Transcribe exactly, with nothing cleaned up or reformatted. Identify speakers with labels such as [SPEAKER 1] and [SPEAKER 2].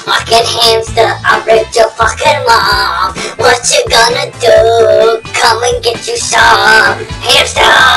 [SPEAKER 1] fucking hamster, I ripped your fucking mom. What you gonna do? Come and get you some hamster.